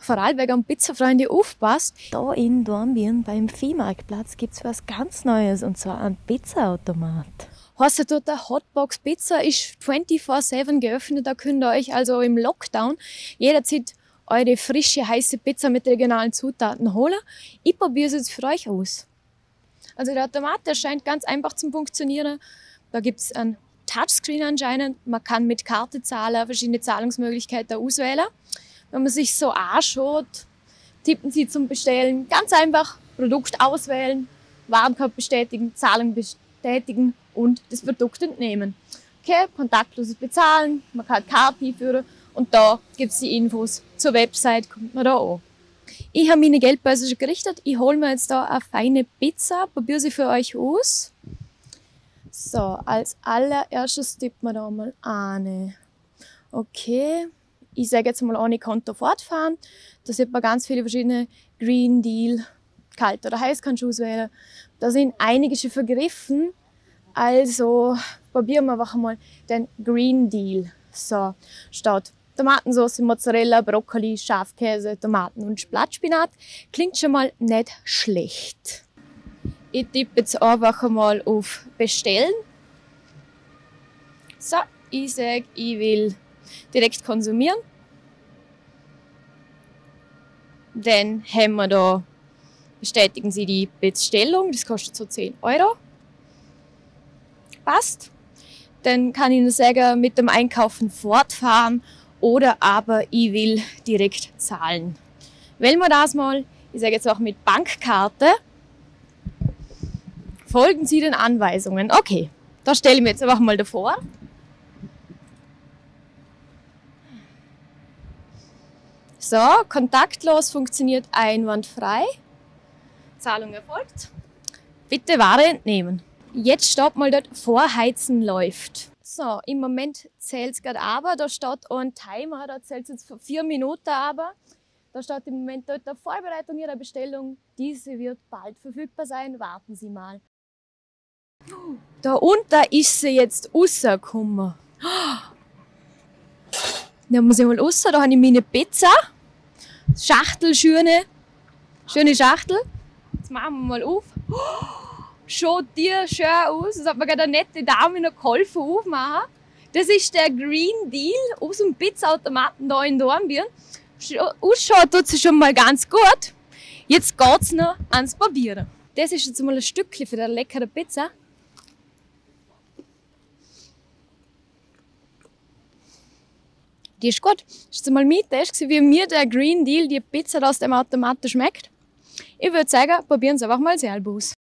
Vorarlberger und Pizzafreunde aufpasst. Da in Dornbirn beim Viehmarktplatz gibt es was ganz Neues, und zwar einen Pizzaautomat. Heißt dort, der Hotbox Pizza ist 24/7 geöffnet. Da könnt ihr euch also im Lockdown jederzeit eure frische, heiße Pizza mit regionalen Zutaten holen. Ich probiere es jetzt für euch aus. Also der Automat, der scheint ganz einfach zu funktionieren. Da gibt es einen Touchscreen anscheinend. Man kann mit Karte zahlen, verschiedene Zahlungsmöglichkeiten auswählen. Wenn man sich so anschaut, tippen Sie zum Bestellen ganz einfach Produkt auswählen, Warenkorb bestätigen, Zahlung bestätigen und das Produkt entnehmen. Okay, kontaktloses Bezahlen, man kann Karte einführen und da gibt es die Infos zur Website, kommt man da an. Ich habe meine Geldbörse schon gerichtet. Ich hole mir jetzt da eine feine Pizza, probiere sie für euch aus. So, als allererstes tippt man da mal eine. Okay, ich sage jetzt mal ohne Konto fortfahren. Da sieht man ganz viele verschiedene Green Deal, kalt oder heiß kannst du auswählen. Da sind einige schon vergriffen. Also probieren wir einfach mal den Green Deal. So, steht Tomatensauce, Mozzarella, Brokkoli, Schafkäse, Tomaten und Blattspinat. Klingt schon mal nicht schlecht. Ich tippe jetzt einfach mal auf Bestellen. So, ich sage, ich will direkt konsumieren. Dann haben wir da, bestätigen Sie die Bestellung, das kostet so 10 €. Passt. Dann kann ich nur sagen, mit dem Einkaufen fortfahren oder aber ich will direkt zahlen. Wählen wir das mal, ich sage jetzt auch mit Bankkarte. Folgen Sie den Anweisungen. Okay, da stelle ich mir jetzt einfach mal davor. So, kontaktlos funktioniert einwandfrei. Zahlung erfolgt. Bitte Ware entnehmen. Jetzt steht mal dort, Vorheizen läuft. So, im Moment zählt es gerade aber, da steht ein Timer, da zählt es jetzt für 4 Minuten aber. Da steht im Moment dort, Vorbereitung Ihrer Bestellung, diese wird bald verfügbar sein, warten Sie mal. Da unten ist sie jetzt rausgekommen. Da muss ich mal raus, da habe ich meine Pizza. Schachtel, schöne Schachtel. Jetzt machen wir mal auf. Schaut dir schön aus. Das hat mir gerade eine nette Dame noch geholfen aufmachen. Das ist der Green Deal aus dem Pizzaautomaten hier in Dornbirn. Ausschaut tut sie schon mal ganz gut. Jetzt geht es noch ans Probieren. Das ist jetzt mal ein Stückchen für eine leckere Pizza. Die ist gut. Das ist jetzt mal mein Test, wie mir der Green Deal, die Pizza aus dem Automaten schmeckt. Ich würde sagen, probieren Sie einfach mal selber aus.